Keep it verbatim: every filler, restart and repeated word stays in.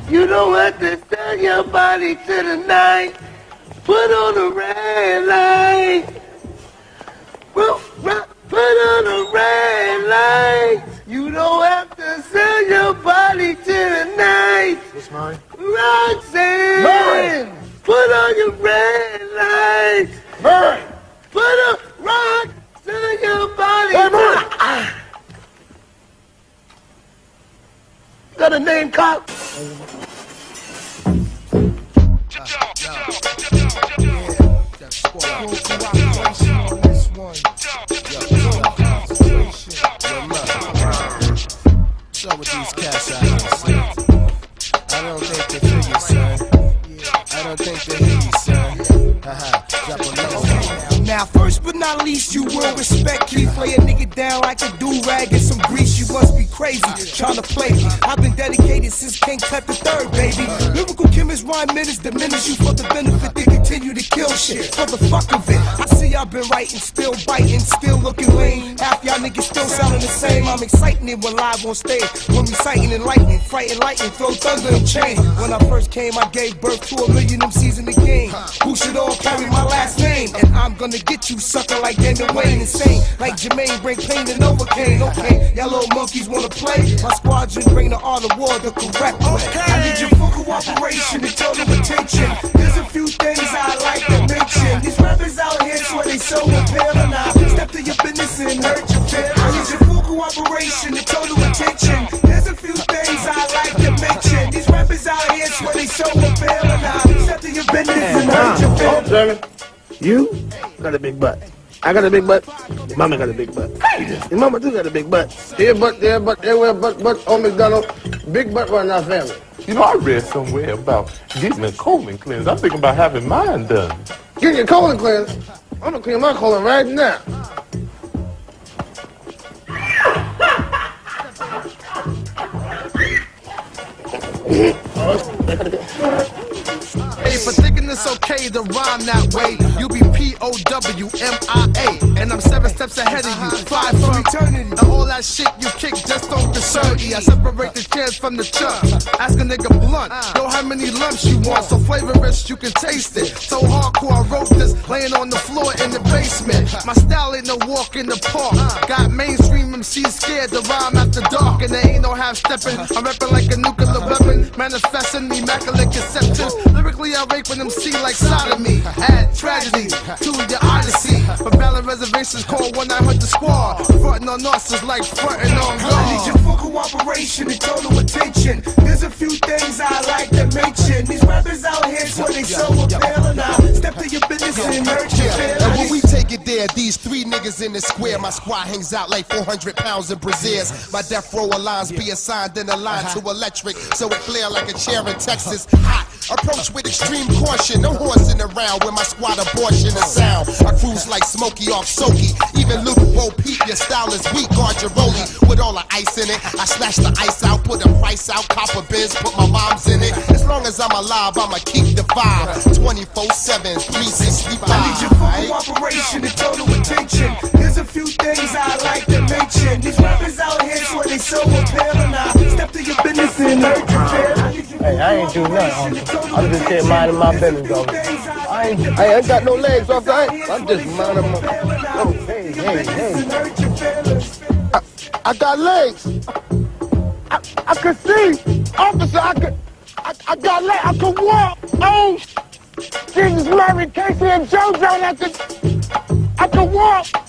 You don't have to sell your body to the night. Put on the red light. Put on the red light. You don't have to sell your body to the night. What's mine? Roxanne. Murray. Put on your red light. Murray. Put on rock. Sell your body. Hey, Murray. Got a name, cop? What's up with these cats out here, son? I don't think they figure, son. I don't think they hear you, son. Haha, drop a low. Now, first but not least, you will respect Keith. Lay a nigga down like a do-rag and some grease. You must be crazy, trying to play me. I've been dedicated since King Tut the third, baby. Lyrical chemist rhyme minutes diminish you for the benefit. They continue to kill shit for the fuck of it. I see y'all been writing, still biting, still looking lame. Half y'all niggas still sounding the same. I'm exciting it when live on stage. When reciting and lightning, frighten lightning, throw thunder and chain. When I first came, I gave birth to a million M Cs in the game. Who should all carry my last name? And I'm gonna get you sucker like Daniel Wayne, insane like Jermaine, bring pain to Novocaine. Okay, y'all little monkeys wanna play? My squadron bring the art of war the correct way. I need your full cooperation and total attention. There's a few things I like to mention. These rappers out here swear they so appeal, and I step to your business and hurt your feelings. I need your full cooperation and total attention. There's a few things I like to mention. These rappers out here swear they so appeal, and I step to your business and hurt your feelings. Oh, Jeremy, you got a big butt. I got a big butt. Mama got a big butt. Your mama too got a big butt. Here butt, there butt, everywhere butt, butt, on McDonald. Big butt running our family. You know, I read somewhere about getting a colon cleanse. I'm thinking about having mine done. Get your colon cleansed. I'm gonna clean my colon right now. Hey, for thinking it's okay to rhyme that way, you be P O W M I A, and I'm seven steps ahead of you, fly from eternity. And all that shit you kick just don't concern me. I separate the chairs from the chunks. Ask a nigga blunt, yo, how many lumps you want? So flavorless, you can taste it. So hardcore, I wrote this, laying on the floor in the basement. My style ain't no walk in the park. Got mainstream M Cs scared to rhyme after dark, and there ain't no half stepping. I'm rapping like a nuclear weapon, manifesting immaculate conceptions. Lyrically, I rape an M C like sodomy. Add tragedy to your odyssey. For valid reservations, call one nine hundred squad. Frontin' on us is like frontin' on God. I need your full cooperation and total attention. There's a few things I like to mention. These rappers out here swear they so appeal, and I step to your business and hurt your feelings. And when we take it there, these three niggas in the square, my squad hangs out like four hundred pounds of braziers. My death row lines be assigned in a line to electric, so it flare like a chair in Texas. Hot. Approach with extreme caution, no horsing around with my squad abortion and sound. I cruise like Smokey off Soaky, even Luke Bo Peep, your style is weak, guard your rollie with all the ice in it. I slash the ice out, put a price out, copper biz, put my mom's in it. As long as I'm alive, I'ma keep the vibe, twenty-four seven, three sixty-five. I need your full cooperation and total attention. There's a few things I like to mention. These rappers out here swear they so appeal, and I step to your business and hurt your feelings. Hey, I ain't do nothing, homie. I'm just here minding my business, though. I ain't, I ain't got no legs off that. I'm just minding my... Oh, hey, hey, hey. I, I got legs. I, I can see. Officer, I can... I, I got legs. I can walk. Oh, Jesus, Mary, Casey, and JoJo, I can... I can walk.